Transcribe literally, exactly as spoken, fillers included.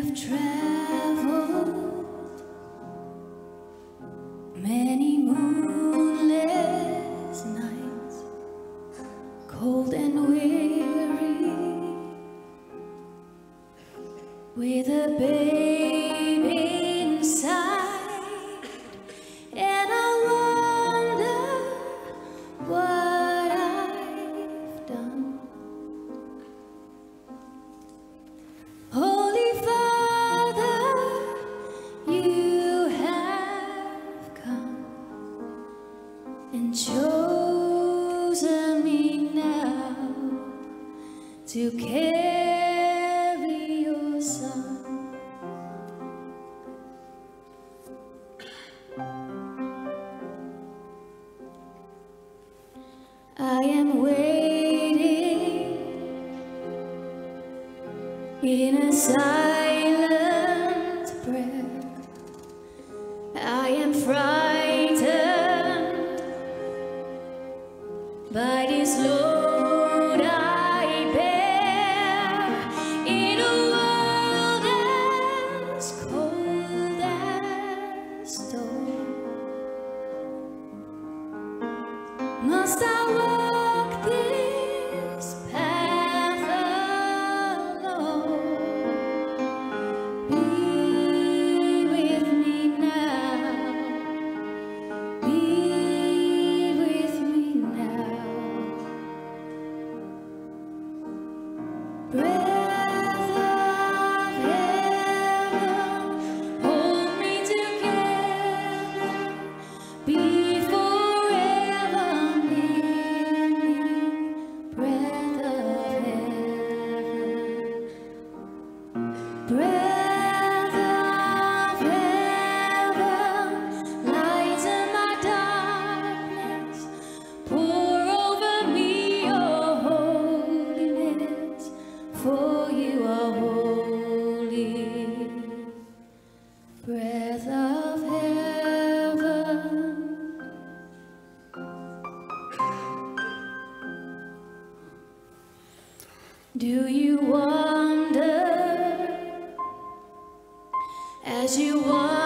have traveled many moonless nights, cold and weary, with a baby inside, and I wonder what I've done. Holy Father, you have come and chosen me now to carry your Son. I am waiting in a silent prayer. I am frightened by this load I bear, in a world as cold as stone. Must I walk this path alone? Be with me now. Be with me now. Breath of heaven, hold me together. Be forever near me. Breath of heaven. Breath of heaven, lighten my darkness. Pour over me your holiness, for you are holy. Breath of heaven. Do you wonder as you walk